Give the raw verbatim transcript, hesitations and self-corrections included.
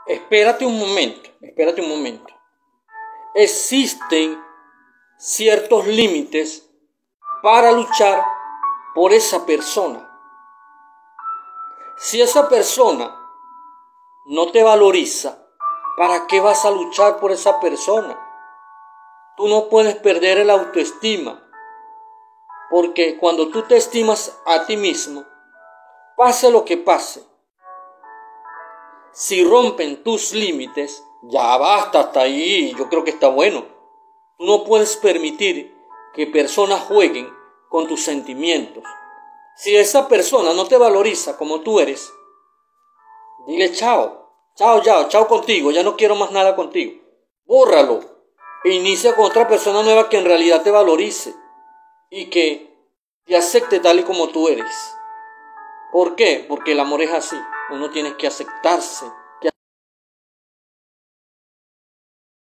espérate un momento, espérate un momento. Existen ciertos límites para luchar por esa persona. Si esa persona no te valoriza, ¿para qué vas a luchar por esa persona? Tú no puedes perder el autoestima, porque cuando tú te estimas a ti mismo, pase lo que pase, si rompen tus límites, ya basta hasta ahí, yo creo que está bueno. Tú no puedes permitir que personas jueguen con tus sentimientos. Si esa persona no te valoriza como tú eres, dile chao, chao, chao, chao contigo, ya no quiero más nada contigo. Bórralo e inicia con otra persona nueva que en realidad te valorice y que te acepte tal y como tú eres. ¿Por qué? Porque el amor es así, uno tiene que aceptarse